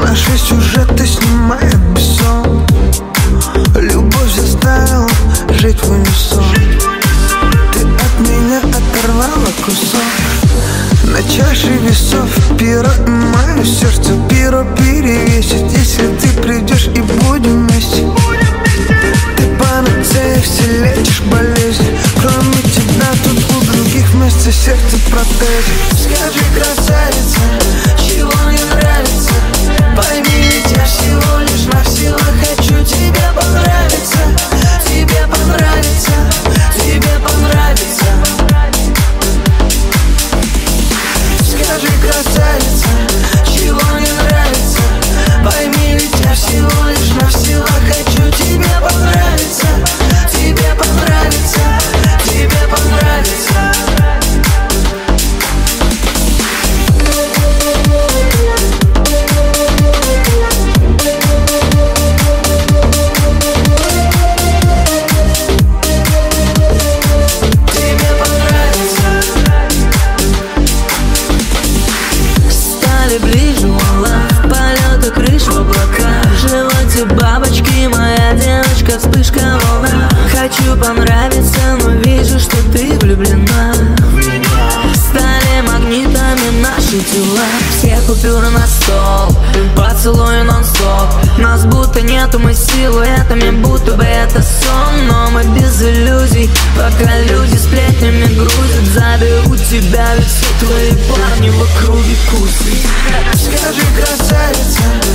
Наш весь сюжет и снимает бессон. Любовь заставила жить в унисон. Ты от меня оторвала кусок. На чаше весов перо, и мое сердце перо перевесит. Если ты придешь и будем вместе. Ты панацея, все лечишь болезни. Кроме тебя тут у других вместо сердца протези. Скажи, красавица, чего не нравится? Пойми, ведь я всего лишь навсего хочу тебе понравиться. Тебе понравится, тебе понравится. Скажи, красавица, чего не нравится? Пойми, ведь я всего лишь навсего хочу тебе понравиться. Тебе понравится, тебе понравится. Ближе волна, в полетах крыш в облака. В животе бабочки, моя девочка, вспышка волна. Хочу понравиться, но вижу, что ты влюблена в меня. Стали магнитами наши тела. Все купюры на стол, поцелуй нон-стоп. Нас будто нету, мы силуэтами, будто бы это сон. Но мы без иллюзий, пока люди сплетнями грузят. Заберу тебя, ведь все твои парни в округе кусы. Скажи, красавица,